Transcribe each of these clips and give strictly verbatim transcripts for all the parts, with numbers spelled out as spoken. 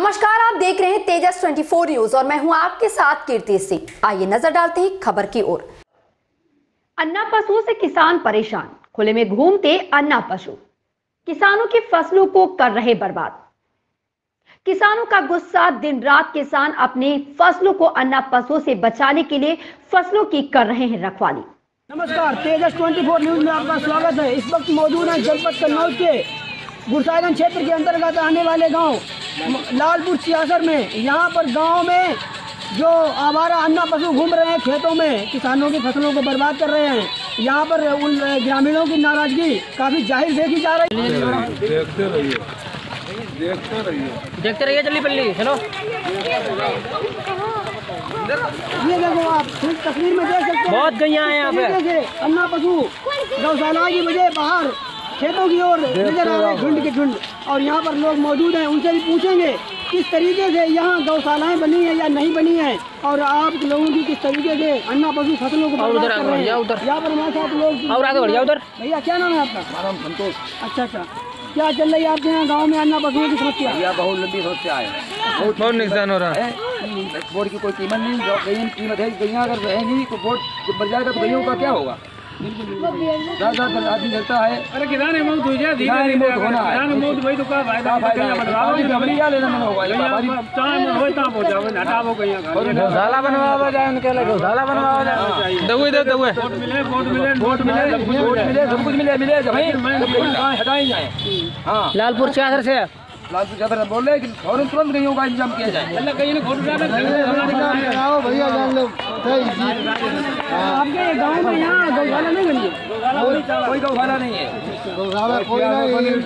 नमस्कार, आप देख रहे हैं तेजस चौबीस न्यूज और मैं हूं आपके साथ कीर्ति सिंह। आइए नजर डालते हैं खबर की ओर। अन्ना पशुओं से किसान परेशान, खुले में घूमते अन्ना पशु किसानों की फसलों को कर रहे बर्बाद। किसानों का गुस्सा, दिन रात किसान अपनी फसलों को अन्ना पशुओं से बचाने के लिए फसलों की कर रहे हैं रखवाली। नमस्कार, तेजस चौबीस न्यूज में आपका स्वागत है। इस वक्त मौजूद है जनपद कन्नौज के गुरसागंज क्षेत्र के अंतर्गत आने वाले गांव लालपुर सियासर में। यहाँ पर गांव में जो आवारा अन्ना पशु घूम रहे हैं खेतों में, किसानों की फसलों को बर्बाद कर रहे हैं। यहाँ पर उन ग्रामीणों की नाराजगी काफी जाहिर देखी जा रही है। देखते रहिए देखते रहिए देखते रहिए जल्दी पल्ली चलो। ये देखो, आप तस्वीर में देख सकते हैं, बहुत गैया है यहाँ पे। अन्ना पशु गौशाला की वजह बाहर खेतों की ओर नजर आ रहे हैं, झुंड के झुंड। और यहाँ पर लोग मौजूद हैं, उनसे भी पूछेंगे किस तरीके से यहाँ गौशालाएं बनी है या नहीं बनी है, और आप लोगों की किस तरीके से अन्ना पशु फसलों को बर्बाद कर रहे हैं। यहाँ पर हमारे साथ लोग और आगे बढ़ जाओ उधर। भैया, क्या नाम है आपका? हमारा नाम संतोष। अच्छा अच्छा, क्या चल रही है आपके यहाँ गाँव में अन्ना पशुओं की समस्या? भैया बहुत लंबी समस्या है, बहुत बहुत नुकसान हो रहा है। बोर्ड की कोई कीमत नहीं, गैया कीमत है। गैया अगर रहेंगी तो बोर्ड जब बढ़ जाएगा तो गैयों का क्या होगा? ज्यादा आदमी चलता है। अरे किसान मौत हो जाए, किसान मौत होना है, किसान मौत वही तो का फायदा है। क्या लेना देना होगा? चाहे होए ता पहुंचाओ, हटाओ गैया गौशाला बनवावा जाए, उनके लिए गौशाला बनवावा जाए। दवे दे दवे वोट मिले, वोट मिले, वोट मिले, वोट मिले, सब कुछ मिले मिले जब हटाई जाए। हाँ, लालपुर सियासर से लालपुर सियासर बोल रहे हैं कि फौरन तुरंत गैयों का इंतजाम किया जाए। अल्लाह कहीं ने वोट डाला भैया जान लो, आपके गाँव में यहाँ गौशाला नहीं बनी है? कोई गौशाला नहीं है। गौशाला कोई नहीं,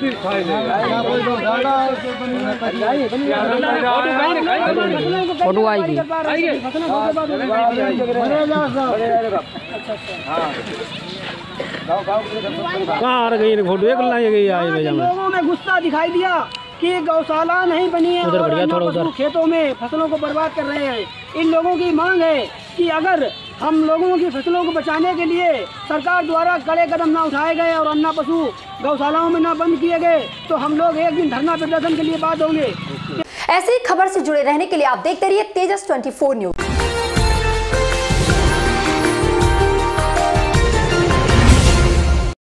फोटो आएगी। कहाँ गई फोटो एक लोगों में गुस्सा दिखाई दिया कि गौशाला नहीं बनी है उधर और बढ़िया, थोड़ा अन्ना उधर। पशु खेतों में फसलों को बर्बाद कर रहे हैं। इन लोगों की मांग है कि अगर हम लोगों की फसलों को बचाने के लिए सरकार द्वारा कड़े कदम ना उठाए गए और अन्ना पशु गौशालाओं में ना बंद किए गए तो हम लोग एक दिन धरना प्रदर्शन के लिए बात होंगे। ऐसी खबर से जुड़े रहने के लिए आप देखते रहिए तेजस चौबीस न्यूज।